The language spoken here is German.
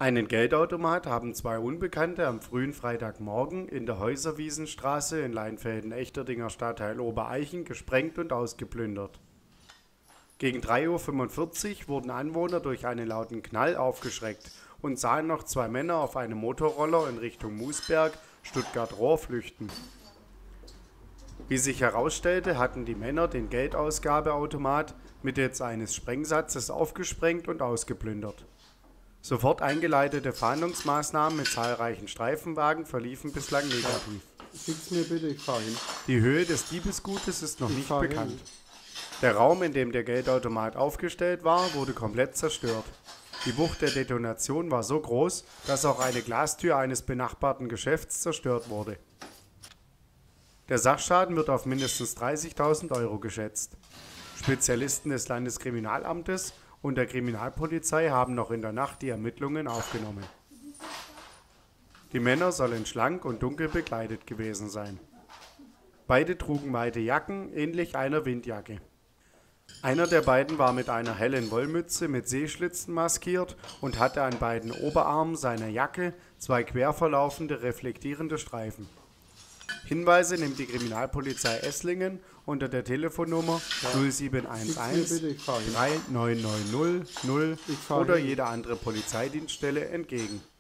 Einen Geldautomat haben zwei Unbekannte am frühen Freitagmorgen in der Häuserwiesenstraße in Leinfelden-Echterdinger Stadtteil Obereichen gesprengt und ausgeplündert. Gegen 3:45 Uhr wurden Anwohner durch einen lauten Knall aufgeschreckt und sahen noch zwei Männer auf einem Motorroller in Richtung Moosberg, Stuttgart-Rohr flüchten. Wie sich herausstellte, hatten die Männer den Geldausgabeautomat mittels eines Sprengsatzes aufgesprengt und ausgeplündert. Sofort eingeleitete Fahndungsmaßnahmen mit zahlreichen Streifenwagen verliefen bislang negativ. Schick's mir bitte, ich fahr hin. Die Höhe des Diebesgutes ist noch nicht bekannt. Der Raum, in dem der Geldautomat aufgestellt war, wurde komplett zerstört. Die Wucht der Detonation war so groß, dass auch eine Glastür eines benachbarten Geschäfts zerstört wurde. Der Sachschaden wird auf mindestens 30.000 € geschätzt. Spezialisten des Landeskriminalamtes und der Kriminalpolizei haben noch in der Nacht die Ermittlungen aufgenommen. Die Männer sollen schlank und dunkel bekleidet gewesen sein. Beide trugen weite Jacken, ähnlich einer Windjacke. Einer der beiden war mit einer hellen Wollmütze mit Seeschlitzen maskiert und hatte an beiden Oberarmen seiner Jacke zwei quer verlaufende reflektierende Streifen. Hinweise nimmt die Kriminalpolizei Esslingen unter der Telefonnummer 0711 3990 0 oder jede andere Polizeidienststelle entgegen.